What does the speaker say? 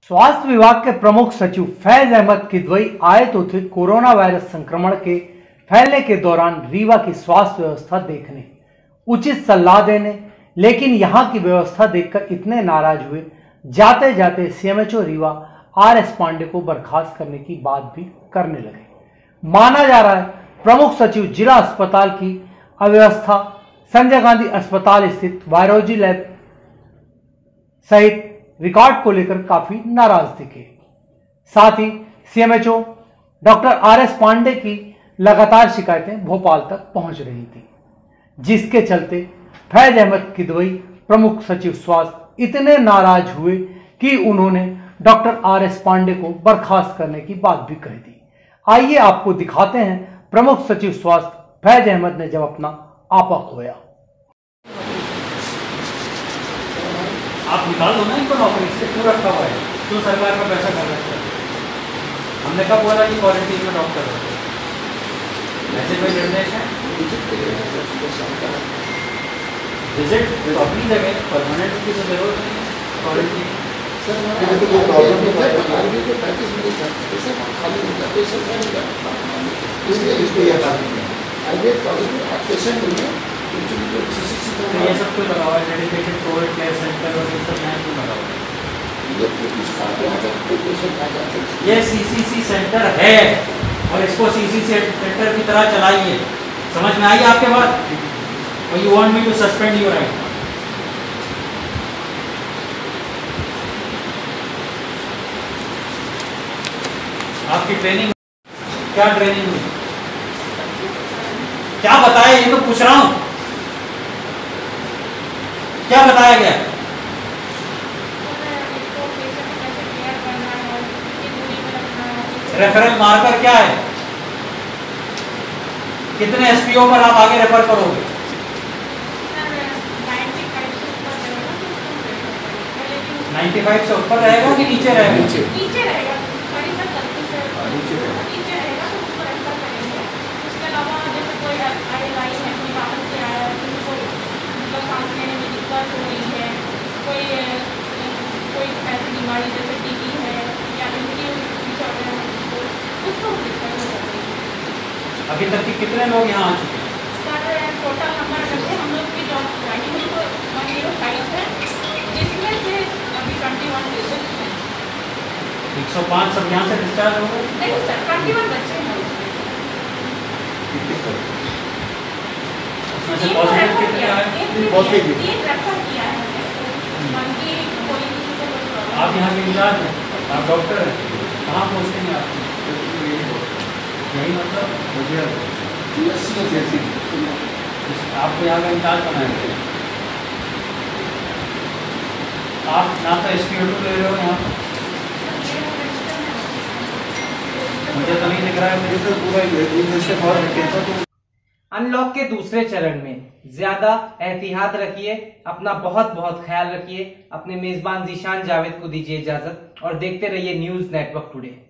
स्वास्थ्य विभाग के प्रमुख सचिव फैज अहमद किदवई आए तो थे कोरोना वायरस संक्रमण के फैलने के दौरान रीवा की स्वास्थ्य व्यवस्था देखने, उचित सलाह देने, लेकिन यहां की व्यवस्था देखकर इतने नाराज हुए, जाते जाते सीएमएचओ रीवा आर.एस. पांडे को बर्खास्त करने की बात भी करने लगे। माना जा रहा है प्रमुख सचिव जिला अस्पताल की अव्यवस्था, संजय गांधी अस्पताल स्थित वायरोलॉजी लैब सहित रिकॉर्ड को लेकर काफी नाराज दिखे। साथ ही सीएमएचओ डॉक्टर आर.एस. पांडे की लगातार शिकायतें भोपाल तक पहुंच रही थी, जिसके चलते फैज अहमद किदवई प्रमुख सचिव स्वास्थ्य इतने नाराज हुए कि उन्होंने डॉक्टर आर.एस. पांडे को बर्खास्त करने की बात भी कह दी। आइए आपको दिखाते हैं प्रमुख सचिव स्वास्थ्य फैज अहमद ने जब अपना आपा खोया। आप निकाल दो ना इनको नौकरी से, क्यों रखा हुआ है? क्यों सरकार का पैसा खा रखा है? हमने कब बोला कि क्वारंटीन में डॉक्टर हो? ऐसे कोई निर्देश है? विजिट तो अपनी जगह, परमानेंट की तो जरूरत नहीं है क्वारंटीन। ये सब क्यों लगा हुआ है? डेडिकेटेड कोविड केयर सेंटर और ये सब यहाँ क्यों लगा हुआ है? ये सीसीसी सेंटर है और इसको सीसीसी सेंटर की तरह चलाइए। समझ में आई आपके बात? और you want me to suspend you right? आपकी ट्रेनिंग क्या ट्रेनिंग हुई? क्या बताया? ये तो पूछ रहा हूं, क्या बताया गया? रेफरल मार्कर क्या है? कितने एसपीओ पर आप आगे रेफर करोगे? 95 से ऊपर रहेगा कि नीचे रहेगा? नीचे रहेगा। नीचे रहेगा तो उसको रेफर करेंगे। उसके अलावा जैसे कोई आई है, कोई बाहर से आया है, कोई मतलब सांस लेने में दिक्कत हो रही है, कोई ऐसी बीमारी जैसे टीबी है या इम्यूनिटी डिसऑर्डर है, उसको दिक्कत हो सकती है। अभी तक के कितने लोग यहाँ आ चुके हैं? सर टोटल नंबर अगर से हम लोग की जॉब ज्वाइनिंग हुई तो 105 है, जिसमें से अभी 21 पेशेंट हैं। 105 सब यहाँ से डिस्चार्ज हो गए? नहीं सर, 21 बच्चे हैं। उसमें से पॉजिटिव कितने आए? एक रेफर किया है। बाकी कोई किसी को कोई प्रॉब्लम। आप यहाँ के इंचार्ज हैं, आप डॉक्टर हैं, कहाँ पोस्टिंग है आपकी? यही मतलब आपको यहाँ का इंचार्ज बनाया गया। आप ना तो SPO2 ले रहे हो यहाँ पर, मुझे तो नहीं दिख रहा है। अनलॉक के दूसरे चरण में ज्यादा एहतियात रखिए, अपना बहुत बहुत ख्याल रखिए। अपने मेजबान जीशान जावेद को दीजिए इजाजत और देखते रहिए न्यूज नेटवर्क टुडे।